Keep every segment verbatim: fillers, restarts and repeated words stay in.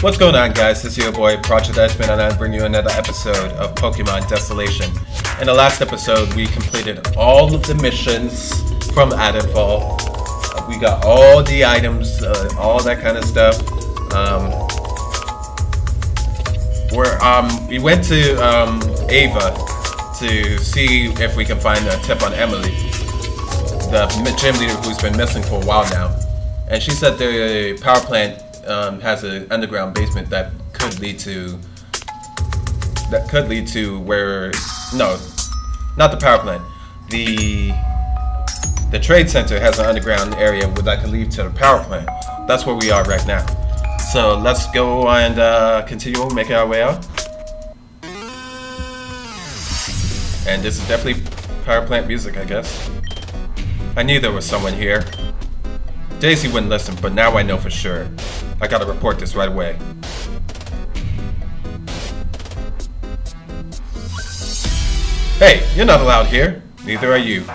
What's going on, guys? This is your boy Project Iceman, and I bring you another episode of Pokemon Desolation. In the last episode, we completed all of the missions from Adenfall. We got all the items, uh, all that kind of stuff. Um, we're, um, we went to um, Ava to see if we can find a tip on Emily, the gym leader who's been missing for a while now. And she said the power plant um, has an underground basement that could lead to that could lead to where no, not the power plant. The the trade center has an underground area that can lead to the power plant. That's where we are right now. So let's go and uh, continue making our way out. And this is definitely power plant music, I guess. I knew there was someone here. Daisy wouldn't listen, but now I know for sure. I gotta report this right away. Hey, you're not allowed here. Neither are you.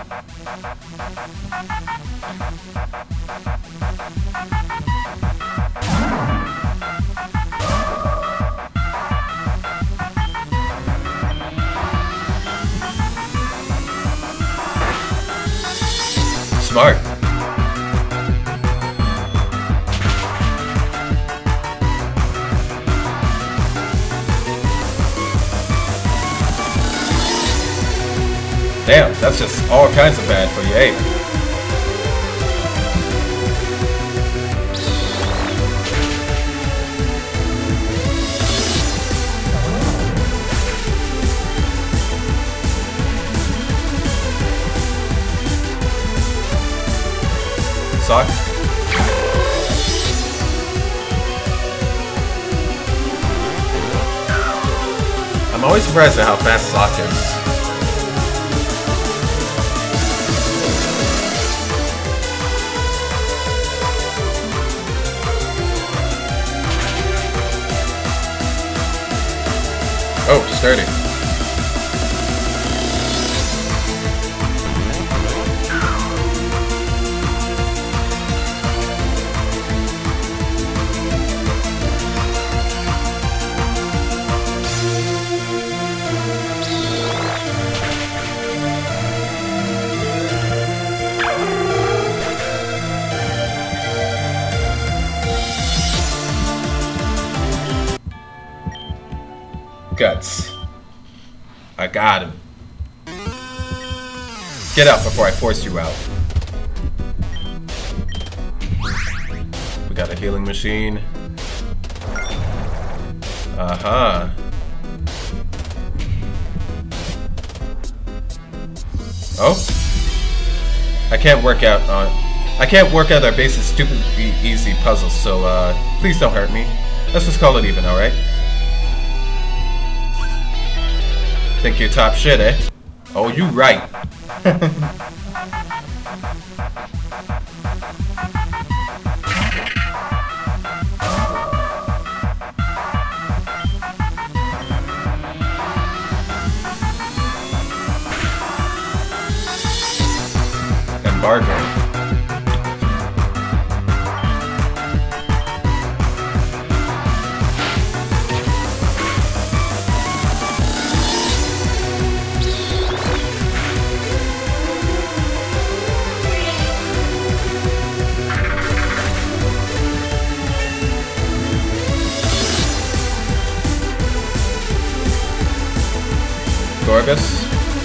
Smart. Damn, that's just all kinds of bad for you, eh? Sock? I'm always surprised at how fast Sock is. Oh, sturdy. Guts. I got him. Get up before I force you out. We got a healing machine. Uh-huh. Oh? I can't work out on I can't work out our basic stupidly easy puzzles, so uh please don't hurt me. Let's just call it even, alright? Think you're top shit, eh? Oh, you right. Embargo. Gorbis.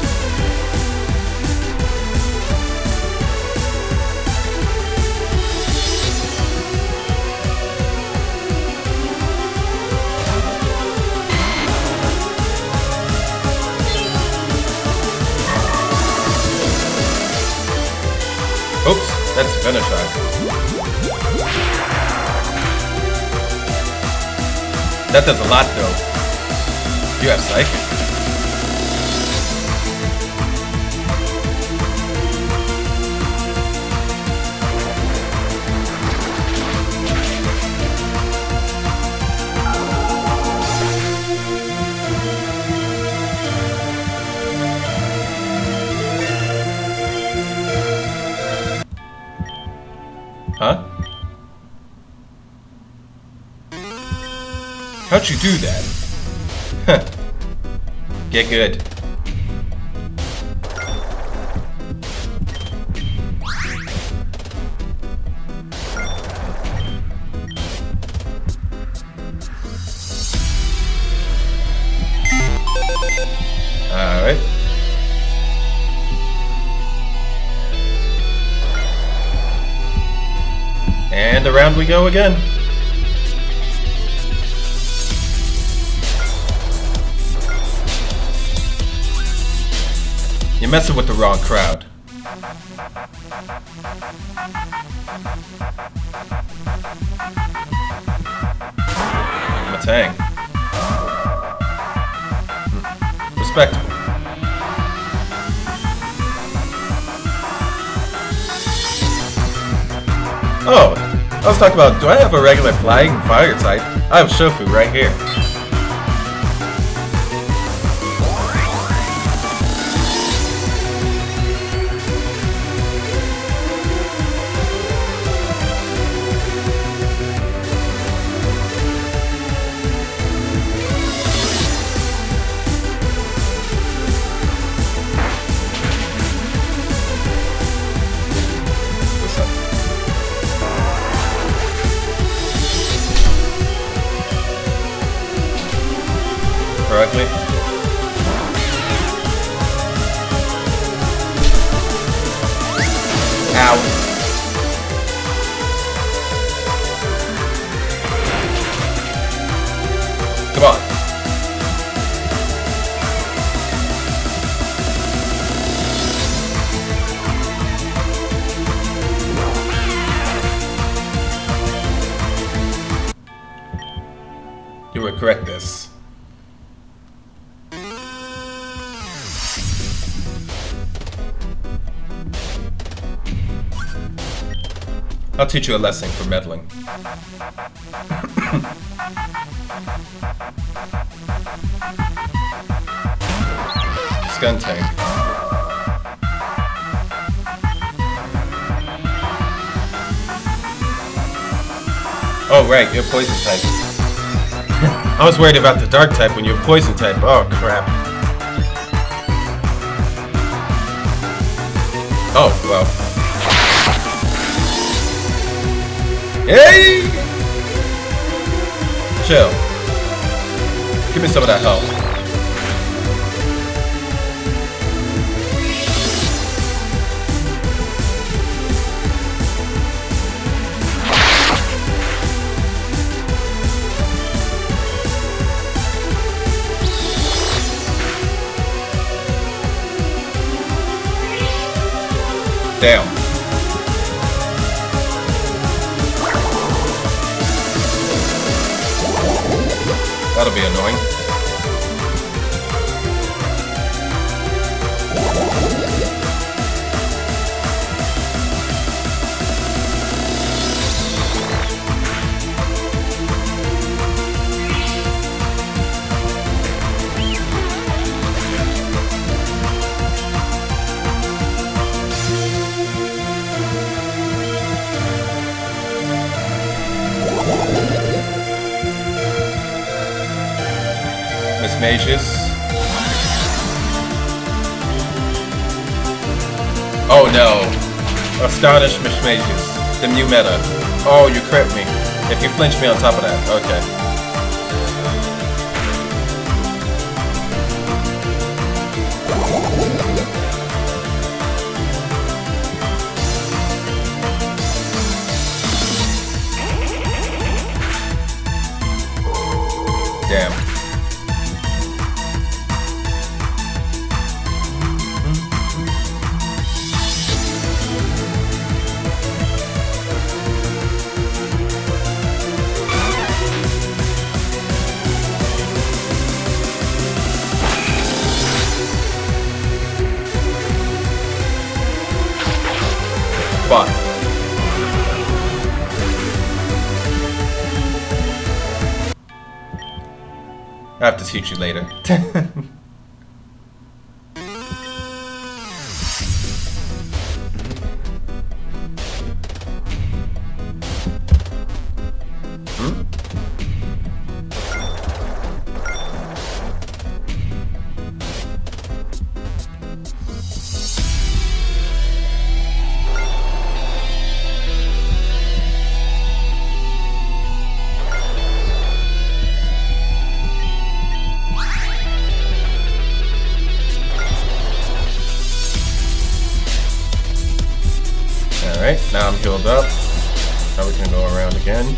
Oops, that's Venushai. That does a lot though. You have Psychic. Huh? How'd you do that? Get good. Alright. And around we go again. You're messing with the wrong crowd. Matang. Hmm. Respectable. Oh, I was talking about, do I have a regular flying fire type? I have Shofu right here. Correctly. Ow. Come on. You would correct this. I'll teach you a lesson for meddling. Skuntank. Oh right, you're poison type. I was worried about the dark type when you're poison type. Oh crap. Oh well. Hey! Chill. Give me some of that health. Damn. That'll be annoying. Mismagius. Oh no. Astonished Mismagius. The new meta. Oh, you crit me. If you flinch me on top of that. Okay. Damn. But I have to teach you later. around again.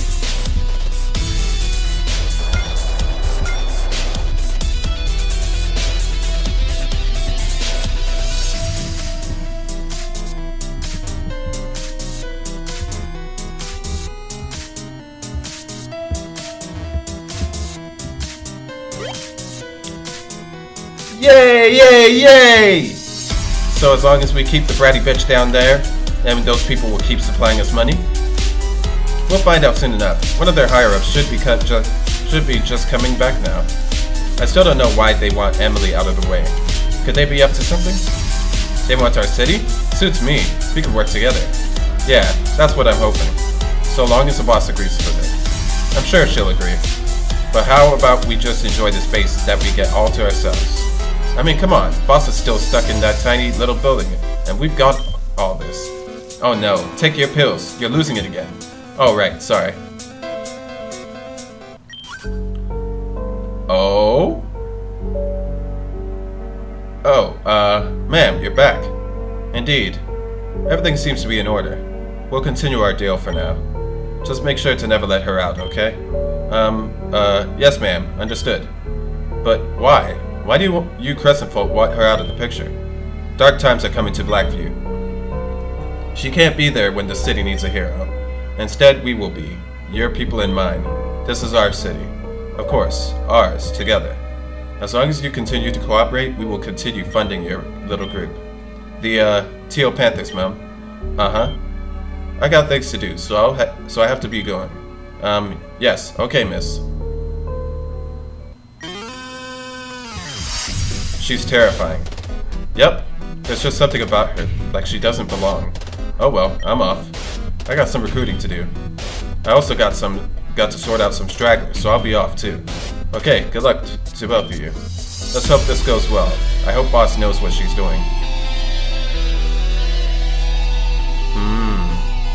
Yay, yay, yay! So as long as we keep the bratty bitch down there, and those people will keep supplying us money, we'll find out soon enough. One of their higher-ups should be cut ju should be just coming back now. I still don't know why they want Emily out of the way. Could they be up to something? They want our city? Suits me. We could work together. Yeah, that's what I'm hoping. So long as the boss agrees with it. I'm sure she'll agree. But how about we just enjoy the space that we get all to ourselves? I mean, come on, boss is still stuck in that tiny little building, and we've got all this. Oh no, take your pills, you're losing it again. Oh right, sorry. Oh? Oh, uh, ma'am, you're back. Indeed. Everything seems to be in order. We'll continue our deal for now. Just make sure to never let her out, okay? Um, uh, yes ma'am, understood. But why? Why do you, you Crescent folk want her out of the picture? Dark times are coming to Blackview. She can't be there when the city needs a hero. Instead, we will be. Your people and mine. This is our city. Of course, ours, together. As long as you continue to cooperate, we will continue funding your little group. The, uh, Teal Panthers, ma'am. Uh-huh. I got things to do, so, I'll ha so I have to be going. Um, yes, okay, miss. She's terrifying. Yep, there's just something about her, like she doesn't belong. Oh well, I'm off. I got some recruiting to do. I also got some, got to sort out some stragglers, so I'll be off too. Okay, good luck to both of you. Let's hope this goes well. I hope boss knows what she's doing. Hmm.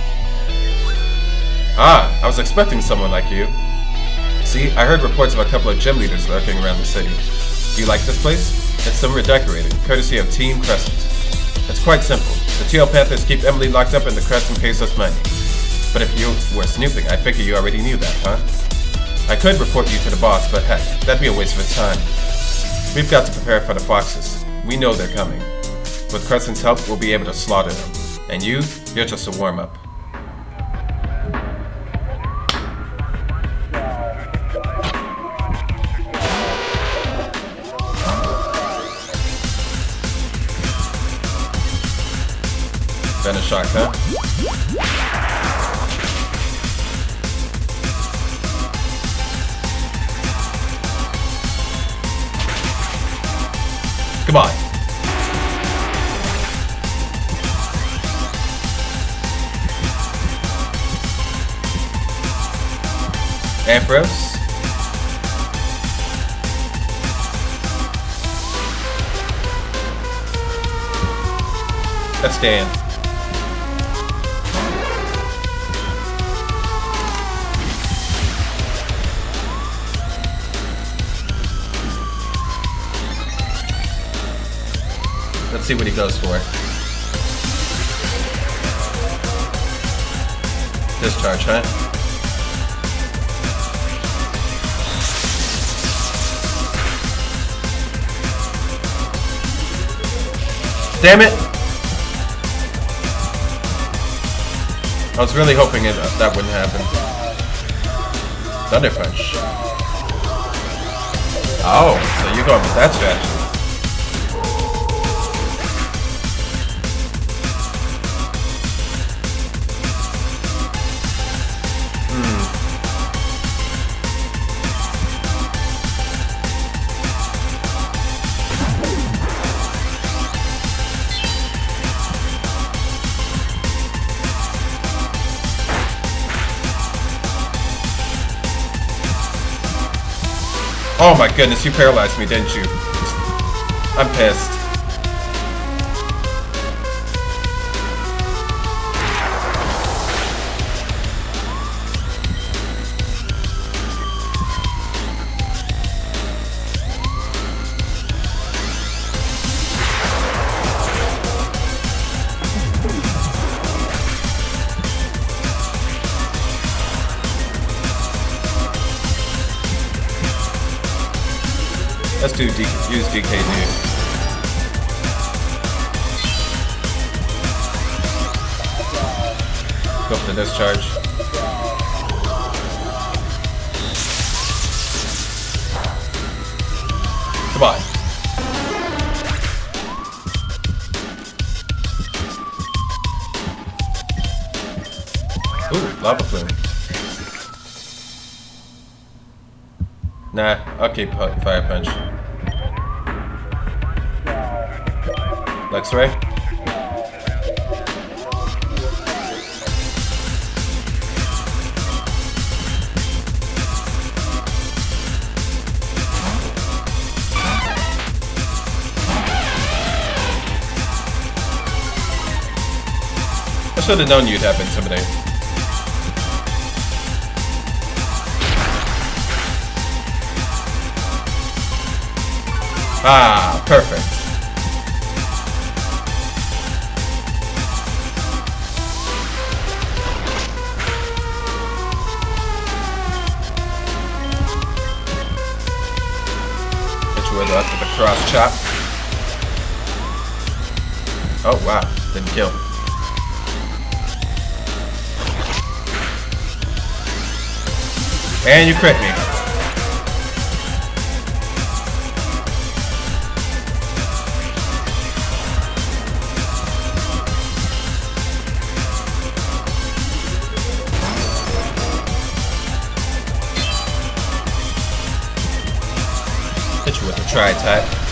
Ah, I was expecting someone like you. See, I heard reports of a couple of gym leaders lurking around the city. Do you like this place? It's some redecorating, courtesy of Team Crescent. It's quite simple. The Teal Panthers keep Emily locked up and the Crescent pays us money. But if you were snooping, I figure you already knew that, huh? I could report you to the boss, but heck, that'd be a waste of his time. We've got to prepare for the Foxes. We know they're coming. With Crescent's help, we'll be able to slaughter them. And you, you're just a warm-up. Been a shock, huh? Come on. Ambrose. That's Dan. Let's see what he goes for. Discharge, huh? Damn it! I was really hoping it, uh, that wouldn't happen. Thunder Punch. Oh, so you're going with that strategy. Oh my goodness, you paralyzed me, didn't you? I'm pissed. Let's do D use D K D. Go for the discharge. Come on. Ooh, lava plume. Nah, I'll keep fire punch. Lex ray. I should have known you'd have Intimidate. Ah, perfect. Hit you with the, with the cross chop. Oh wow, didn't kill. And you crit me. Hit you with the tri-attack.